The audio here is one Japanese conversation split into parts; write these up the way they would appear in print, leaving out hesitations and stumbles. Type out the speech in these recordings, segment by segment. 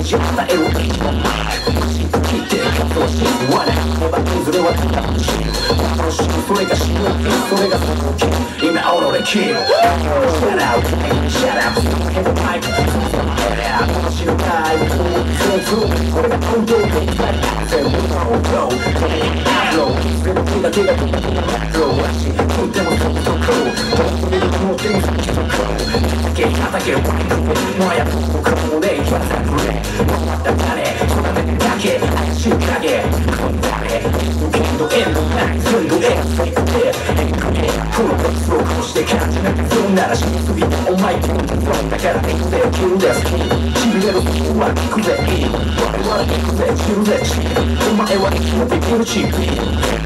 ージを与える一本前聞いて活動し言わないねばいずれは楽しい楽しいそれが死ぬそれがその気今俺でキル Shut up Shut up ヘッドパイプ死ぬタイムこれが本当に全部の音アロー全部だけがローらしいとてもそこ本当にもう手に先と叩けるバイクもはや僕もね言われたくれもった誰育ててだけ怪しい影こんなれけどエンドない全部エンドいくてこのベースを殺して感じなくそんなら死にすぎてお前とだからエクゼを切るんですしびれる時は聞くぜ我々行くぜ知るぜお前は生き延びてるチーム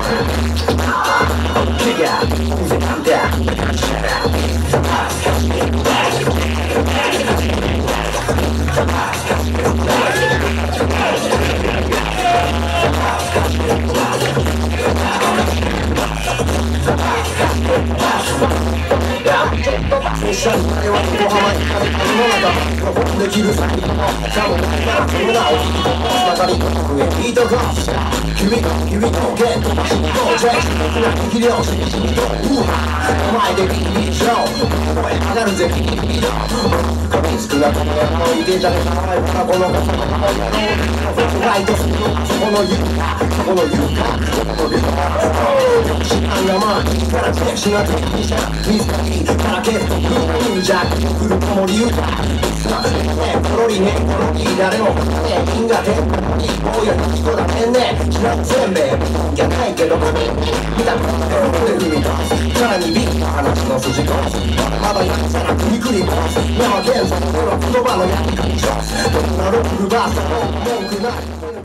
気がうぜなんだ拙者に我は横浜にある世の中できる先のさもないからその名を聞きまたに上にいとこ君のゲットマシンのジェイス僕ら生き量子お前でビリショー声上がるぜビリショー髪少なくもいてんじゃねえかお前はこの傘の顔やろうライトするそこの床そこの床知らんがまあからチェックしなくていいじゃんミスター E からケース忍者来る子も理由だコロリねコロリ誰もね銀河天にこういう人だねんね知らんせんべいじゃないけど見たことない俺踏み出すさらにビッグな話の筋通すまだやったらクリクリ回す山現在では言葉のやり方しますどんなロックバースの文句ない